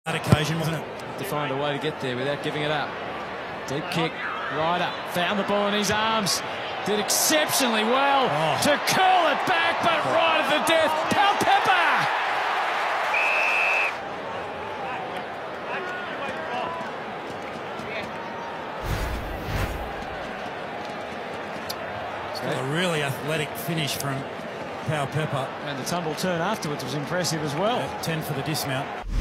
That occasion, wasn't it? To find a way to get there without giving it up. Deep kick. Ryder found the ball in his arms. Did exceptionally well to curl it back, but right at the death. Powell-Pepper! A really athletic finish from Powell-Pepper. And the tumble turn afterwards was impressive as well. 10 for the dismount.